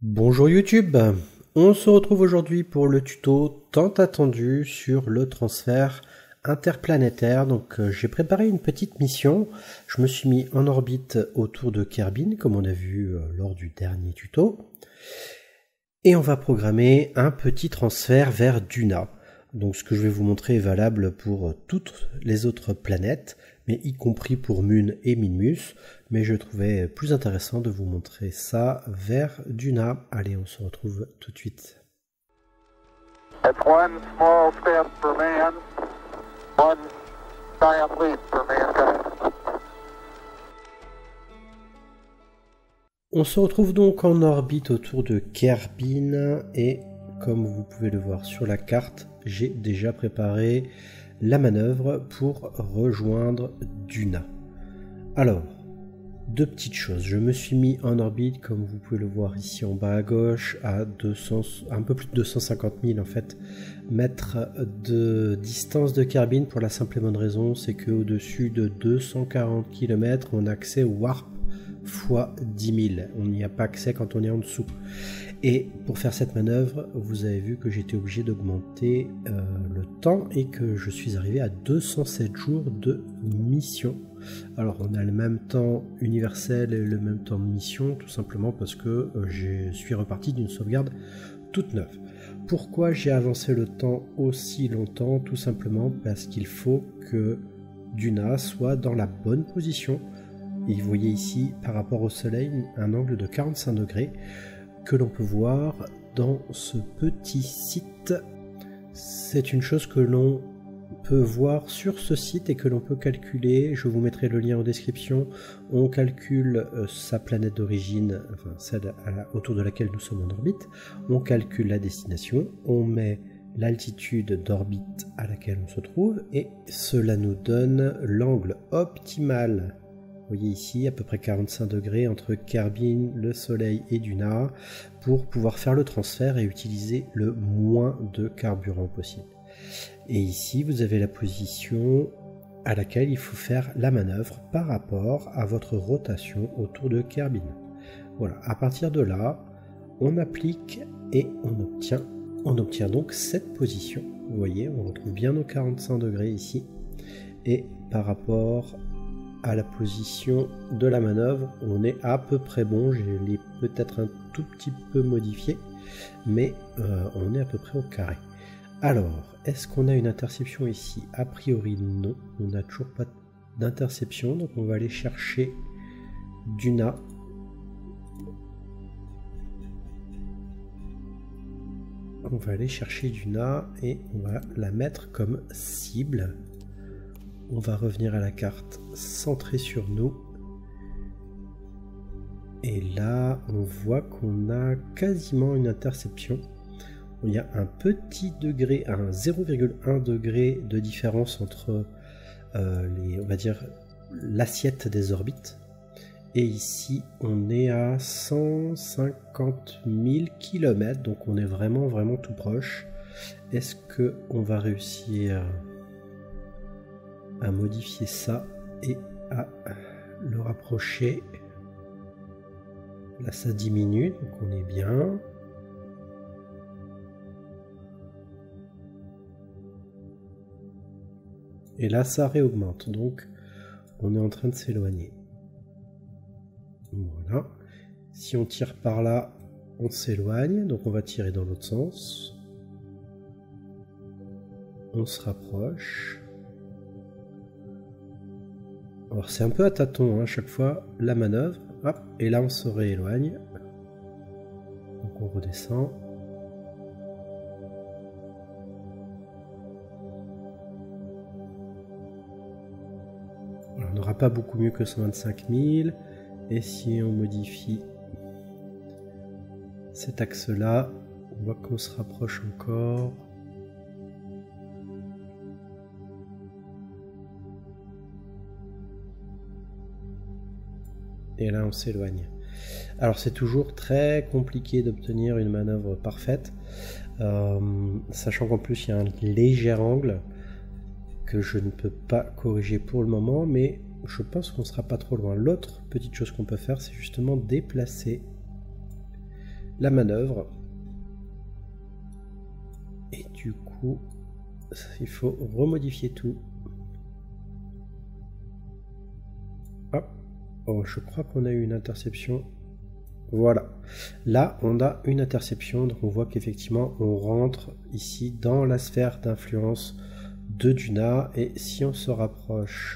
Bonjour YouTube, on se retrouve aujourd'hui pour le tuto tant attendu sur le transfert interplanétaire. Donc j'ai préparé une petite mission, je me suis mis en orbite autour de Kerbin comme on a vu lors du dernier tuto. Et on va programmer un petit transfert vers Duna. Donc ce que je vais vous montrer est valable pour toutes les autres planètes, mais y compris pour Mun et Minmus. Mais je trouvais plus intéressant de vous montrer ça vers Duna. Allez, on se retrouve tout de suite. It's one small step for man, one giant leap for mankind. On se retrouve donc en orbite autour de Kerbin et comme vous pouvez le voir sur la carte, j'ai déjà préparé la manœuvre pour rejoindre Duna. Alors, deux petites choses. Je me suis mis en orbite, comme vous pouvez le voir ici en bas à gauche, à 200, un peu plus de 250 000 en fait, mètres de distance de Kerbin pour la simple et bonne raison, c'est qu'au-dessus de 240 km, on a accès au Warp fois 10 000. On n'y a pas accès quand on est en dessous. Et pour faire cette manœuvre, vous avez vu que j'étais obligé d'augmenter le temps et que je suis arrivé à 207 jours de mission. Alors on a le même temps universel et le même temps de mission, tout simplement parce que je suis reparti d'une sauvegarde toute neuve. Pourquoi j'ai avancé le temps aussi longtemps? Tout simplement parce qu'il faut que Duna soit dans la bonne position. Et vous voyez ici, par rapport au soleil, un angle de 45 degrés que l'on peut voir dans ce petit site. C'est une chose que l'on peut voir sur ce site et que l'on peut calculer. Je vous mettrai le lien en description. On calcule sa planète d'origine, enfin celle autour de laquelle nous sommes en orbite. On calcule la destination. On met l'altitude d'orbite à laquelle on se trouve et cela nous donne l'angle optimal. Vous voyez ici à peu près 45 degrés entre Kerbin, le soleil et Duna pour pouvoir faire le transfert et utiliser le moins de carburant possible. Et ici vous avez la position à laquelle il faut faire la manœuvre par rapport à votre rotation autour de Kerbin. Voilà, à partir de là, on applique et on obtient donc cette position. Vous voyez, on retrouve bien nos 45 degrés ici. Et par rapport à la position de la manœuvre, on est à peu près bon. Je l'ai peut-être un tout petit peu modifié, mais on est à peu près au carré. Alors, est-ce qu'on a une interception ici? A priori non, on n'a toujours pas d'interception, donc on va aller chercher Duna. On va aller chercher Duna et on va la mettre comme cible. On va revenir à la carte centrée sur nous. Et là, on voit qu'on a quasiment une interception. Il y a un petit degré, un 0,1 degré de différence entre on va dire l'assiette des orbites. Et ici, on est à 150 000 km, donc on est vraiment tout proche. Est-ce qu'on va réussir à modifier ça et à le rapprocher? Là ça diminue, donc on est bien. Et là ça réaugmente, donc on est en train de s'éloigner. Voilà. Si on tire par là, on s'éloigne, donc on va tirer dans l'autre sens. On se rapproche. Alors c'est un peu à tâtons, hein, chaque fois la manœuvre, hop, et là on se rééloigne. Donc on redescend. Alors, on n'aura pas beaucoup mieux que 125 000. Et si on modifie cet axe-là, on voit qu'on se rapproche encore. Et là on s'éloigne. Alors c'est toujours très compliqué d'obtenir une manœuvre parfaite, sachant qu'en plus il y a un léger angle que je ne peux pas corriger pour le moment, mais je pense qu'on ne sera pas trop loin. L'autre petite chose qu'on peut faire, c'est justement déplacer la manœuvre. Et du coup, il faut remodifier tout. Hop. Oh, je crois qu'on a eu une interception. Voilà. Là, on a une interception. Donc, on voit qu'effectivement, on rentre ici dans la sphère d'influence de Duna. Et si on se rapproche...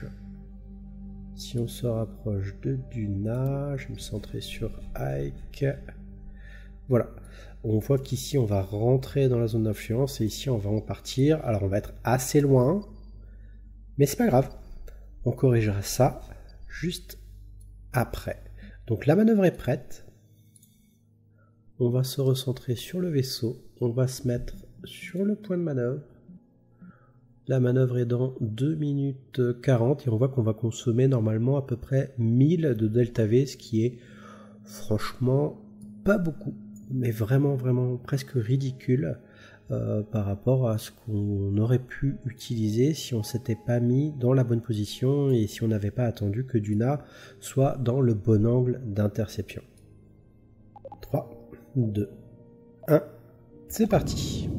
de Duna, je vais me centrer sur Ike. Voilà. On voit qu'ici, on va rentrer dans la zone d'influence. Et ici, on va en partir. Alors, on va être assez loin. Mais c'est pas grave. On corrigera ça juste après. Donc, la manœuvre est prête. On va se recentrer sur le vaisseau. On va se mettre sur le point de manœuvre. La manœuvre est dans 2 minutes 40 et on voit qu'on va consommer normalement à peu près 1000 de delta V, ce qui est franchement pas beaucoup, mais vraiment presque ridicule par rapport à ce qu'on aurait pu utiliser si on s'était pas mis dans la bonne position et si on n'avait pas attendu que Duna soit dans le bon angle d'interception. 3, 2, 1, c'est parti.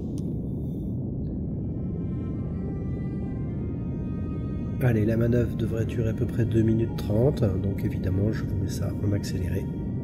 Allez, la manœuvre devrait durer à peu près 2 minutes 30, donc évidemment je vous mets ça en accéléré.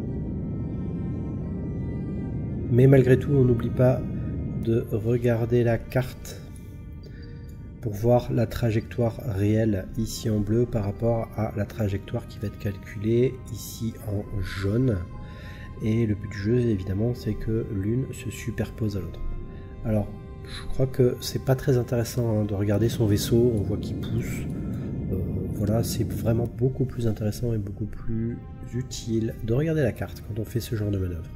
Mais malgré tout, on n'oublie pas de regarder la carte pour voir la trajectoire réelle ici en bleu par rapport à la trajectoire qui va être calculée ici en jaune. Et le but du jeu, évidemment, c'est que l'une se superpose à l'autre. Alors, je crois que c'est pas très intéressant de regarder son vaisseau, on voit qu'il pousse. Voilà, c'est vraiment beaucoup plus intéressant et beaucoup plus utile de regarder la carte quand on fait ce genre de manœuvre.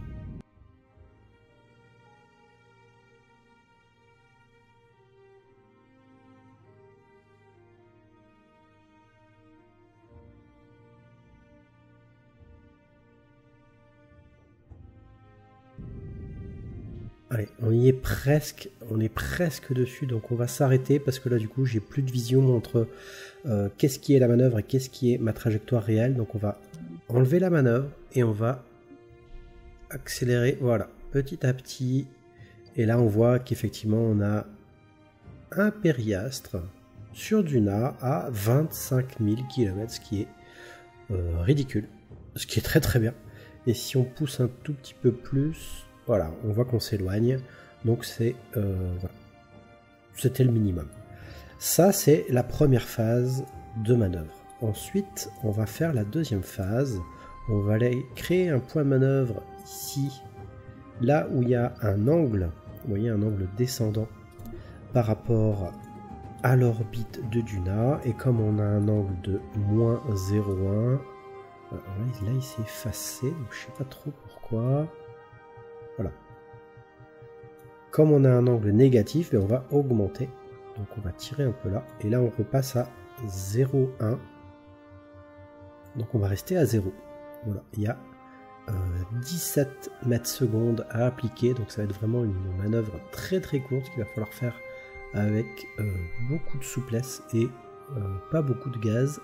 Allez, on est presque dessus, donc on va s'arrêter parce que là du coup j'ai plus de vision entre qu'est-ce qui est la manœuvre et qu'est-ce qui est ma trajectoire réelle. Donc on va enlever la manœuvre et on va accélérer, voilà, petit à petit. Et là on voit qu'effectivement on a un périastre sur Duna à 25 000 km, ce qui est ridicule, ce qui est très bien. Et si on pousse un tout petit peu plus... Voilà, on voit qu'on s'éloigne, donc c'est voilà. C'était le minimum. Ça, c'est la première phase de manœuvre. Ensuite, on va faire la deuxième phase. On va aller créer un point de manœuvre ici, là où il y a un angle, vous voyez, un angle descendant par rapport à l'orbite de Duna. Et comme on a un angle de moins 0,1, là il s'est effacé, donc je sais pas trop pourquoi. Voilà. Comme on a un angle négatif, on va augmenter. Donc on va tirer un peu là. Et là on repasse à 0,1. Donc on va rester à 0. Voilà. Il y a 17 mètres secondes à appliquer. Donc ça va être vraiment une manœuvre très courte qu'il va falloir faire avec beaucoup de souplesse et pas beaucoup de gaz.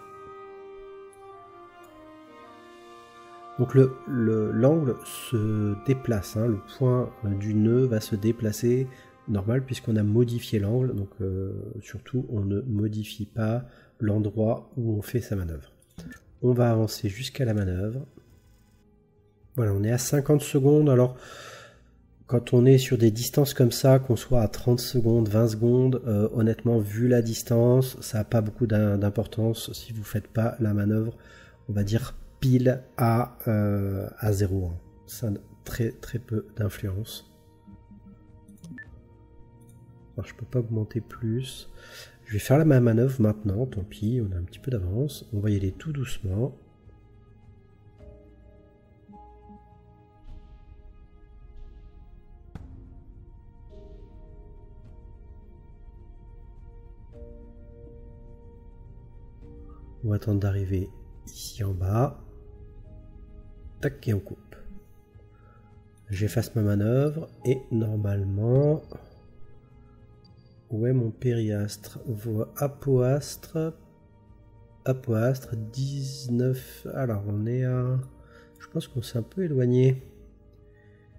Donc l'angle se déplace, hein, le point du nœud va se déplacer normal puisqu'on a modifié l'angle, donc surtout on ne modifie pas l'endroit où on fait sa manœuvre. On va avancer jusqu'à la manœuvre. Voilà, on est à 50 secondes, alors quand on est sur des distances comme ça, qu'on soit à 30 secondes, 20 secondes, honnêtement vu la distance, ça n'a pas beaucoup d'importance si vous ne faites pas la manœuvre, on va dire pile à 0,1. Ça a très peu d'influence. Alors je peux pas augmenter plus. Je vais faire la même manœuvre maintenant, tant pis, on a un petit peu d'avance. On va y aller tout doucement. On va attendre d'arriver ici en bas. Tac, et on coupe. J'efface ma manœuvre et normalement... Où est mon périastre? Voie apoastre. Apoastre 19. Alors on est à... Je pense qu'on s'est un peu éloigné.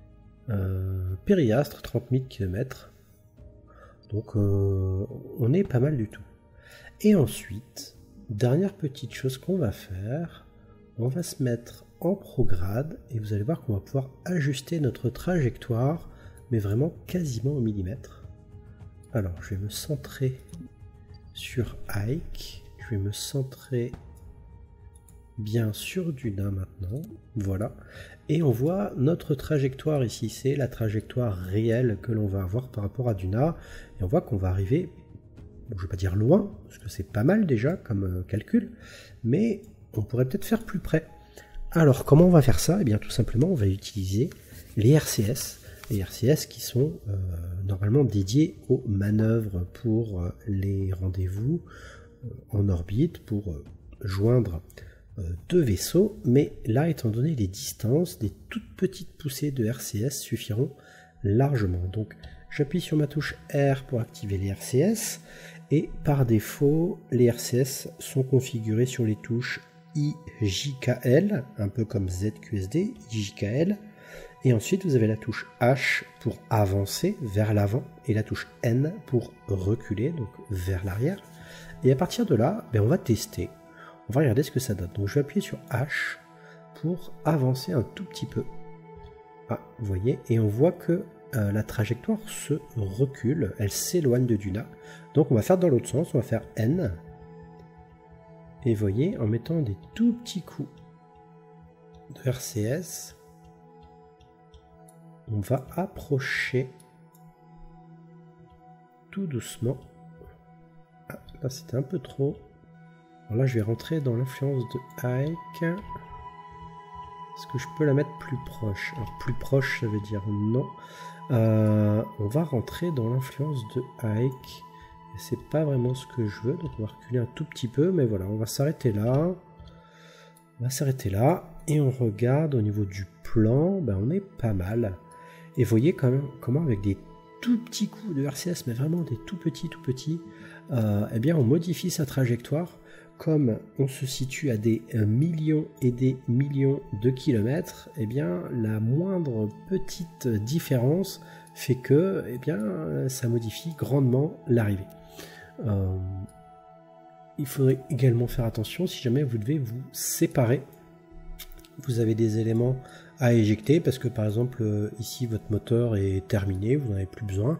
Périastre, 30 000 km. Donc on est pas mal du tout. Et ensuite, dernière petite chose qu'on va faire, on va se mettre en prograde et vous allez voir qu'on va pouvoir ajuster notre trajectoire, mais vraiment quasiment au millimètre. Alors je vais me centrer sur Ike, je vais me centrer bien sur Duna maintenant, voilà, et on voit notre trajectoire ici, c'est la trajectoire réelle que l'on va avoir par rapport à Duna, et on voit qu'on va arriver, bon, je ne vais pas dire loin, parce que c'est pas mal déjà comme calcul, mais on pourrait peut-être faire plus près. Alors comment on va faire ça? Eh bien tout simplement on va utiliser les RCS qui sont normalement dédiés aux manœuvres pour les rendez-vous en orbite, pour joindre deux vaisseaux, mais là étant donné les distances, des toutes petites poussées de RCS suffiront largement. Donc j'appuie sur ma touche R pour activer les RCS, et par défaut les RCS sont configurés sur les touches IJKL, un peu comme ZQSD, IJKL, et ensuite vous avez la touche H pour avancer vers l'avant et la touche N pour reculer, donc vers l'arrière. Et à partir de là, on va tester. On va regarder ce que ça donne. Donc je vais appuyer sur H pour avancer un tout petit peu. Ah, vous voyez, et on voit que la trajectoire se recule, elle s'éloigne de Duna. Donc on va faire dans l'autre sens, on va faire N. Et vous voyez, en mettant des tout petits coups de RCS, on va approcher tout doucement. Ah, là c'était un peu trop. Alors là je vais rentrer dans l'influence de Ike. Est-ce que je peux la mettre plus proche? Alors plus proche ça veut dire non. On va rentrer dans l'influence de Ike. Et c'est pas vraiment ce que je veux, donc on va reculer un tout petit peu, mais voilà, on va s'arrêter là. On va s'arrêter là. Et on regarde au niveau du plan, on est pas mal. Et vous voyez quand même comment avec des tout petits coups de RCS, mais vraiment des tout petits, eh bien on modifie sa trajectoire. Comme on se situe à des millions et des millions de kilomètres, eh bien la moindre petite différence fait que ça modifie grandement l'arrivée. Il faudrait également faire attention si jamais vous devez vous séparer. Vous avez des éléments à éjecter parce que par exemple ici votre moteur est terminé, vous n'en avez plus besoin.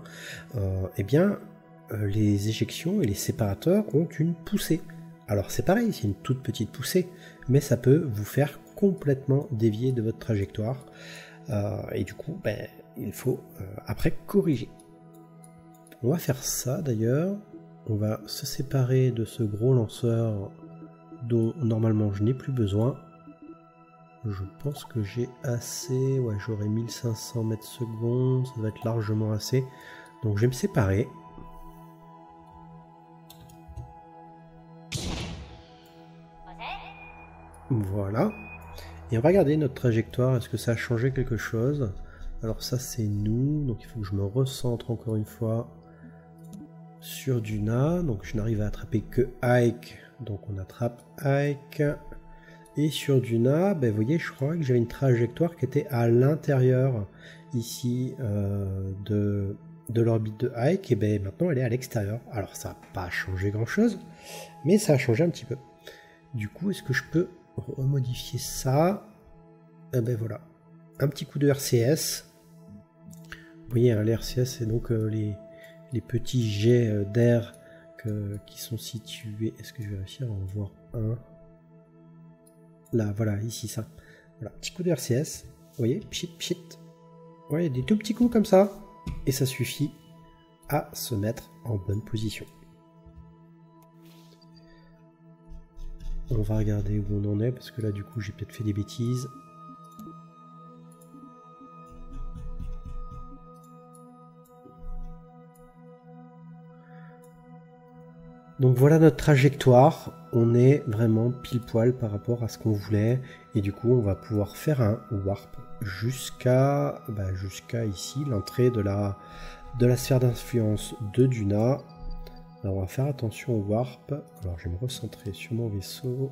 Les éjections et les séparateurs ont une poussée. Alors c'est pareil, c'est une toute petite poussée, mais ça peut vous faire complètement dévier de votre trajectoire. Et du coup, il faut après corriger. On va faire ça d'ailleurs. On va se séparer de ce gros lanceur dont normalement je n'ai plus besoin. Je pense que j'ai assez. Ouais, j'aurai 1500 mètres secondes, ça va être largement assez. Donc je vais me séparer. Voilà. Et on va regarder notre trajectoire. Est-ce que ça a changé quelque chose? Alors ça c'est nous. Donc il faut que je me recentre encore une fois sur Duna. Donc je n'arrive à attraper que Ike. Donc on attrape Ike. Et sur Duna, vous voyez, je crois que j'avais une trajectoire qui était à l'intérieur ici de l'orbite de Ike. Et maintenant elle est à l'extérieur. Alors ça n'a pas changé grand chose, mais ça a changé un petit peu. Du coup, est-ce que je peux remodifier ça? Voilà, un petit coup de RCS. Vous voyez, hein, les RCS, c'est donc les petits jets d'air qui sont situés. Est-ce que je vais réussir à en voir un? Là, voilà, ici, ça. Voilà, petit coup de RCS. Vous voyez, pchit, pchit. Ouais, des tout petits coups comme ça. Et ça suffit à se mettre en bonne position. On va regarder où on en est, parce que là, du coup, j'ai peut-être fait des bêtises. Donc voilà notre trajectoire, on est vraiment pile poil par rapport à ce qu'on voulait et du coup on va pouvoir faire un warp jusqu'à ici, l'entrée de la sphère d'influence de Duna. Alors on va faire attention au warp, alors je vais me recentrer sur mon vaisseau.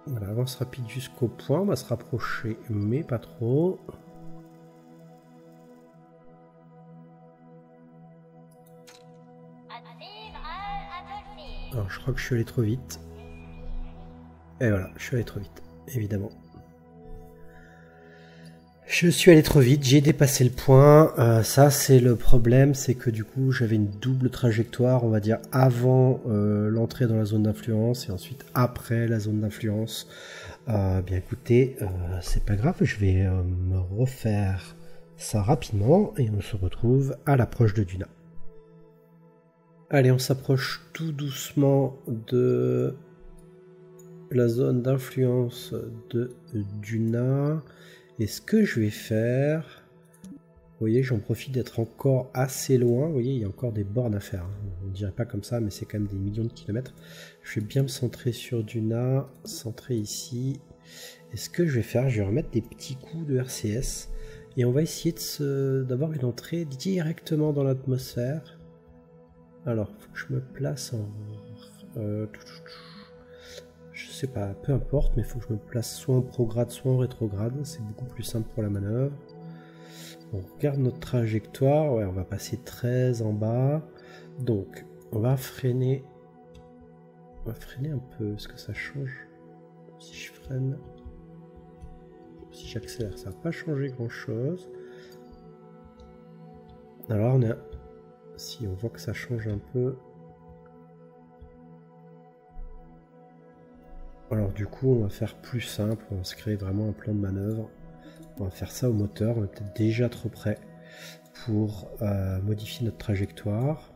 Voilà, avance rapide jusqu'au point, on va se rapprocher, mais pas trop. Alors je crois que je suis allé trop vite. Et voilà, je suis allé trop vite, évidemment. Je suis allé trop vite, j'ai dépassé le point. Ça c'est le problème, c'est que du coup j'avais une double trajectoire, on va dire avant l'entrée dans la zone d'influence et ensuite après la zone d'influence. Bien écoutez, c'est pas grave, je vais me refaire ça rapidement et on se retrouve à l'approche de Duna. Allez, on s'approche tout doucement de la zone d'influence de Duna. Et ce que je vais faire, vous voyez, j'en profite d'être encore assez loin. Vous voyez, il y a encore des bornes à faire. On ne dirait pas comme ça, mais c'est quand même des millions de kilomètres. Je vais bien me centrer sur Duna, centrer ici. Et ce que je vais faire, je vais remettre des petits coups de RCS. Et on va essayer d'avoir une entrée directement dans l'atmosphère. Alors, il faut que je me place en... je sais pas, peu importe, mais il faut que je me place soit en prograde, soit en rétrograde. C'est beaucoup plus simple pour la manœuvre. On regarde notre trajectoire. Ouais, on va passer 13 en bas. Donc, on va freiner. On va freiner un peu. Est-ce que ça change? Si je freine... Si j'accélère, ça va pas changer grand-chose. Alors, on est... Si on voit que ça change un peu. Alors du coup on va faire plus simple, on va se créer vraiment un plan de manœuvre. On va faire ça au moteur, on est peut-être déjà trop près pour modifier notre trajectoire.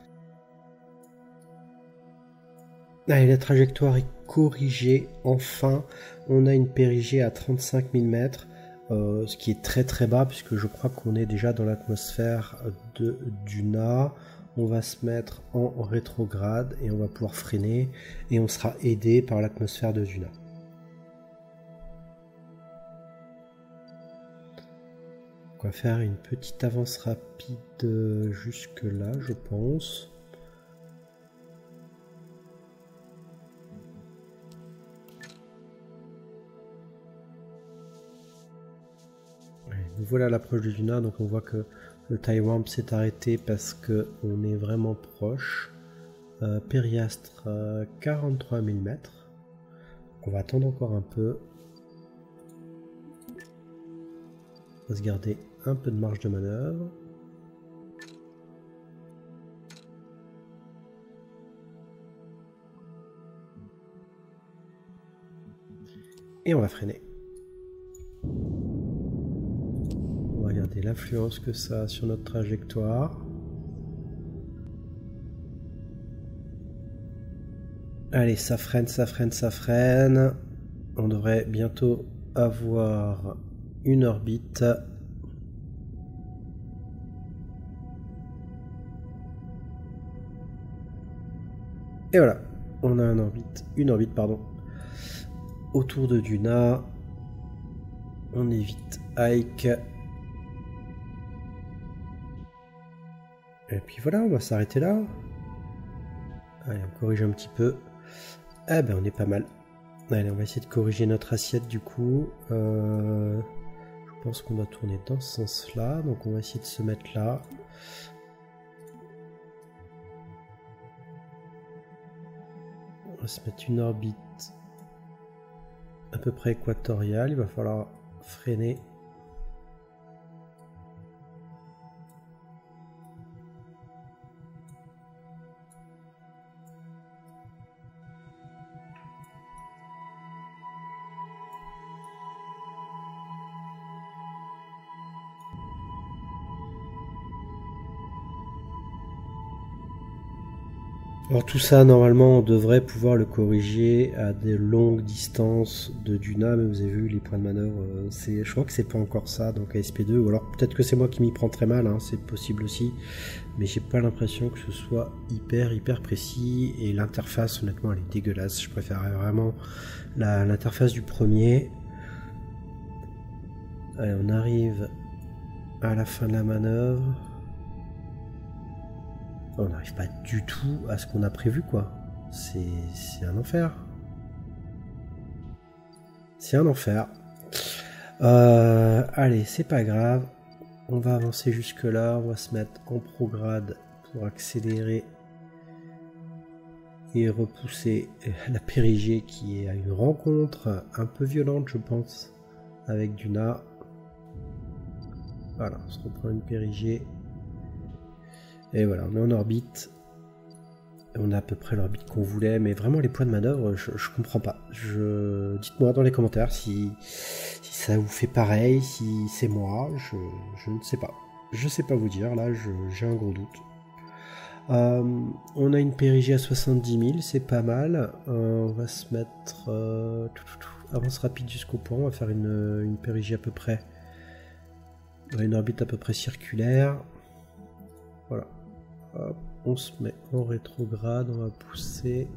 Allez, la trajectoire est corrigée, enfin on a une périgée à 35 000 mètres. Ce qui est très très bas puisque je crois qu'on est déjà dans l'atmosphère de Duna. On va se mettre en rétrograde et on va pouvoir freiner et on sera aidé par l'atmosphère de Duna. On va faire une petite avance rapide jusque là, je pense. Nous voilà à l'approche de Duna, donc on voit que le tie warp s'est arrêté parce qu'on est vraiment proche. Périastre 43 000 mètres. On va attendre encore un peu. On va se garder un peu de marge de manœuvre. Et on va freiner. Regardez l'influence que ça a sur notre trajectoire. Allez, ça freine, ça freine, ça freine. On devrait bientôt avoir une orbite. Et voilà, on a une orbite pardon, autour de Duna. On évite Ike. Et puis voilà, on va s'arrêter là. Allez, on corrige un petit peu. Ah ben on est pas mal. Allez, on va essayer de corriger notre assiette du coup. Je pense qu'on doit tourner dans ce sens-là. Donc on va essayer de se mettre là. On va se mettre une orbite à peu près équatoriale. Il va falloir freiner. Alors tout ça, normalement, on devrait pouvoir le corriger à des longues distances de Duna, mais vous avez vu, les points de manœuvre, je crois que c'est pas encore ça, donc ASP2, ou alors peut-être que c'est moi qui m'y prends très mal, hein, c'est possible aussi, mais j'ai pas l'impression que ce soit hyper précis, et l'interface, honnêtement, elle est dégueulasse, je préférerais vraiment l'interface du premier. Allez, on arrive à la fin de la manœuvre. On n'arrive pas du tout à ce qu'on a prévu, quoi. C'est un enfer. C'est un enfer. Allez, c'est pas grave. On va avancer jusque là. On va se mettre en prograde pour accélérer et repousser la périgée qui est à une rencontre un peu violente, je pense, avec Duna. Voilà, on se reprend une périgée. Et voilà, on est en orbite. On a à peu près l'orbite qu'on voulait, mais vraiment les points de manœuvre, je comprends pas. Dites-moi dans les commentaires si ça vous fait pareil, si c'est moi, je ne sais pas. Je sais pas vous dire, là j'ai un gros doute. On a une périgée à 70 000, c'est pas mal. On va se mettre avance rapide jusqu'au point, on va faire une périgée à peu près, une orbite à peu près circulaire. Voilà. Hop, on se met en rétrograde, on va pousser.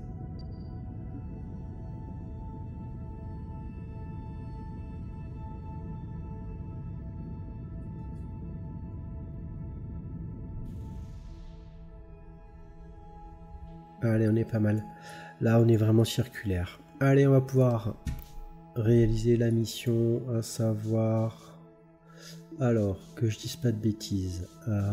Allez, on est pas mal. Là, on est vraiment circulaire. Allez, on va pouvoir réaliser la mission, à savoir... Alors, que je dise pas de bêtises.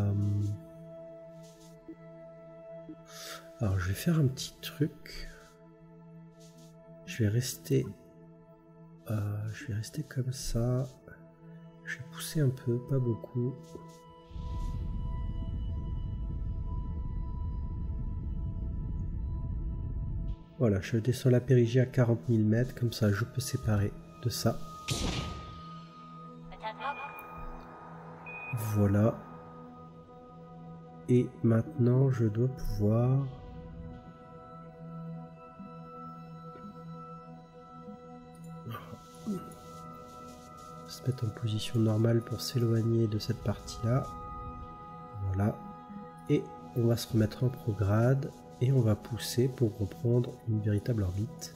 Alors, je vais faire un petit truc. Je vais rester comme ça. Je vais pousser un peu, pas beaucoup. Voilà, je descends la périgée à 40 000 mètres, comme ça je peux séparer de ça. Voilà. Et maintenant je dois pouvoir... se mettre en position normale pour s'éloigner de cette partie-là. Voilà. Et on va se remettre en prograde. Et on va pousser pour reprendre une véritable orbite.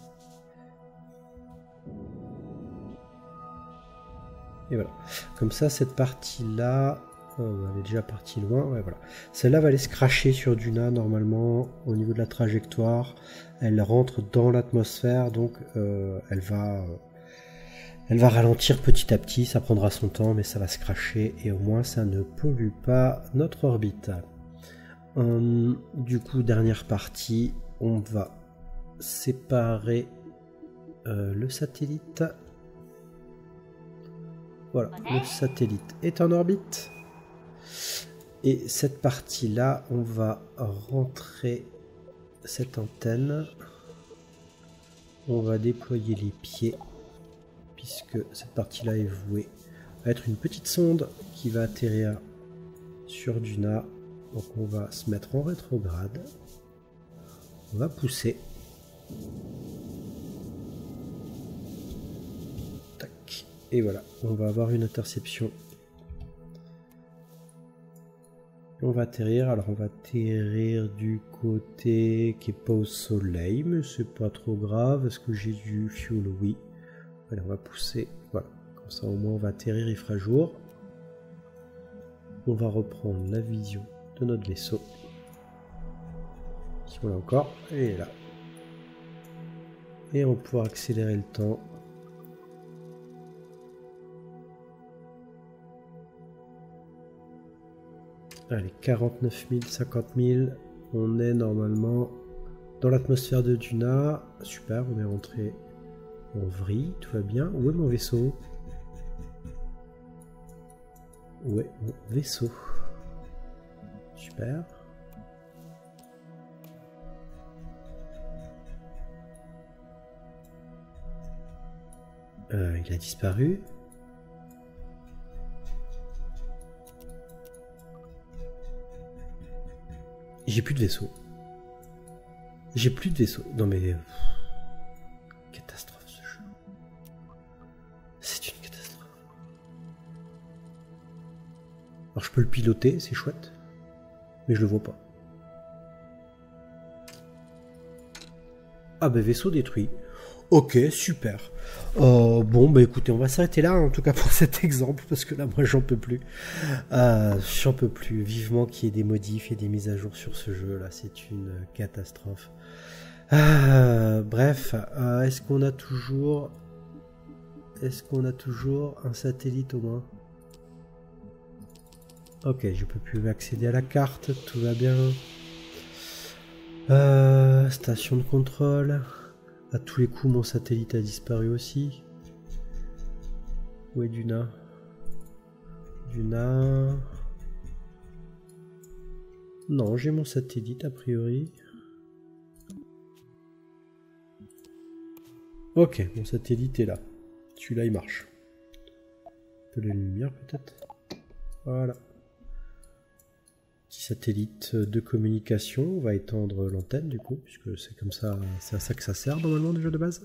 Et voilà. Comme ça, cette partie-là, elle est déjà partie loin. Ouais, voilà. Celle-là va aller se cracher sur Duna normalement au niveau de la trajectoire. Elle rentre dans l'atmosphère, donc elle va ralentir petit à petit. Ça prendra son temps, mais ça va se cracher et au moins ça ne pollue pas notre orbite. Du coup, dernière partie, on va séparer le satellite. Voilà, le satellite est en orbite. Et cette partie-là, on va rentrer cette antenne. On va déployer les pieds, puisque cette partie-là est vouée à être une petite sonde qui va atterrir sur Duna. Donc on va se mettre en rétrograde, on va pousser, tac, et voilà, on va avoir une interception. Et on va atterrir, alors on va atterrir du côté qui est pas au soleil, mais c'est pas trop grave, est-ce que j'ai du fuel? Oui. Allez, on va pousser, voilà, comme ça au moins on va atterrir, il fera jour. On va reprendre la vision de notre vaisseau. Si on l'a encore, et là. Et on va pouvoir accélérer le temps. Allez, 49 000, 50 000. On est normalement dans l'atmosphère de Duna. Super, on est rentré en vrille, tout va bien. Où est mon vaisseau? Où est mon vaisseau? Super. Il a disparu. J'ai plus de vaisseau. J'ai plus de vaisseau. Non mais... catastrophe ce jeu. C'est une catastrophe. Alors je peux le piloter, c'est chouette. Mais je le vois pas. Ah bah vaisseau détruit. Ok, super. Bon bah écoutez, on va s'arrêter là en tout cas pour cet exemple parce que là moi j'en peux plus. J'en peux plus. Vivement qu'il y ait des modifs et des mises à jour sur ce jeu là, c'est une catastrophe. Bref, est-ce qu'on a toujours est-ce qu'on a toujours un satellite au moins? Ok, je peux plus accéder à la carte, tout va bien. Station de contrôle. À tous les coups, mon satellite a disparu aussi. Où est Duna? Duna... Non, j'ai mon satellite a priori. Ok, mon satellite est là. Celui-là, il marche. Un peu de lumière peut-être. Voilà. Petit satellite de communication. On va étendre l'antenne du coup, puisque c'est comme ça, c'est à ça que ça sert normalement déjà de base.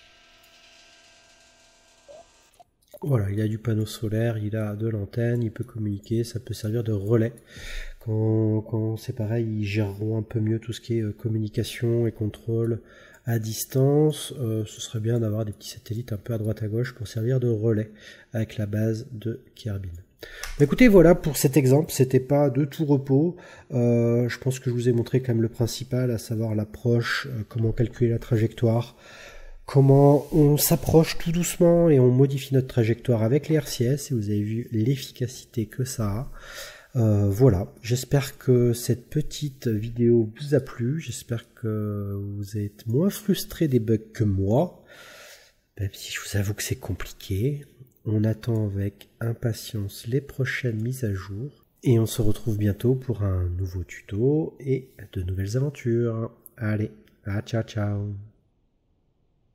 Voilà, il a du panneau solaire, il a de l'antenne, il peut communiquer, ça peut servir de relais. Quand c'est pareil, ils géreront un peu mieux tout ce qui est communication et contrôle à distance. Ce serait bien d'avoir des petits satellites un peu à droite à gauche pour servir de relais avec la base de Kerbin. Écoutez, voilà pour cet exemple, c'était pas de tout repos. Je pense que je vous ai montré quand même le principal, à savoir l'approche, comment calculer la trajectoire, comment on s'approche tout doucement et on modifie notre trajectoire avec les RCS, et vous avez vu l'efficacité que ça a. Voilà, j'espère que cette petite vidéo vous a plu, j'espère que vous êtes moins frustrés des bugs que moi, même si je vous avoue que c'est compliqué. On attend avec impatience les prochaines mises à jour, et on se retrouve bientôt pour un nouveau tuto et de nouvelles aventures. Allez, ciao ciao.